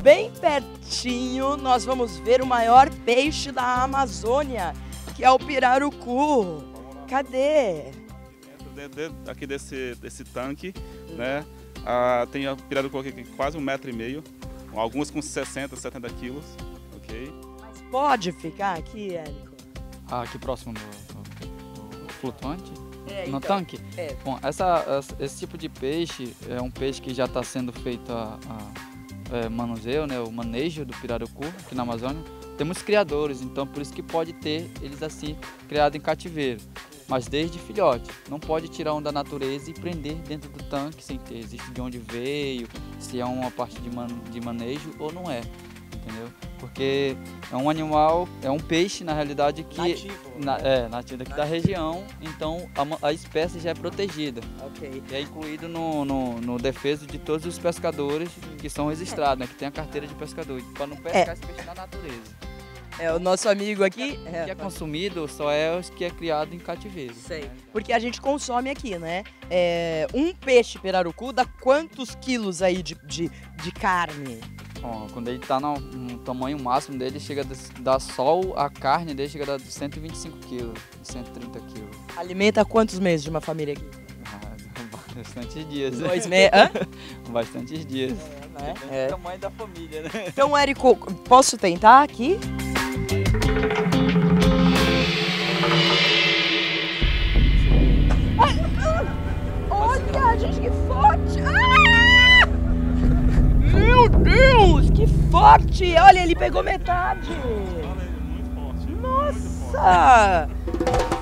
bem pertinho, nós vamos ver o maior peixe da Amazônia, que é o pirarucu. Cadê? Aqui desse tanque, né? Tem a pirarucu aqui quase 1,5 m, algumas com 60, 70 quilos, ok? Mas pode ficar aqui, Érico? Aqui próximo do flutuante? No Então, tanque? Bom, esse tipo de peixe é um peixe que já está sendo feito manuseio, né, o manejo do pirarucu aqui na Amazônia. Temos criadores, então por isso que pode ter eles assim criados em cativeiro. Mas desde filhote, não pode tirar um da natureza e prender dentro do tanque sem ter existe de onde veio, se é uma parte de manejo ou não é, entendeu? Porque é um animal, é um peixe na realidade que nativo daqui da região, então a espécie já é protegida. Ok. E é incluído no defeso de todos os pescadores que são registrados, né, que tem a carteira de pescador, para não pescar esse peixe na natureza. O nosso amigo aqui... O que é consumido só é os que é criado em cativeiro. Sei. Porque a gente consome aqui, né? Um peixe pirarucu dá quantos quilos aí de carne? Bom, quando ele está no tamanho máximo dele, chega a dar só a carne dele chega a dar 125 quilos, 130 quilos. Alimenta quantos meses de uma família aqui? Bastantes dias. 2 meses? Bastantes dias. Né? É o tamanho da família, né? Então, Érico, posso tentar aqui? Olha, gente, que forte! Ah! Meu Deus, que forte! Olha, ele pegou metade! Muito forte. Nossa!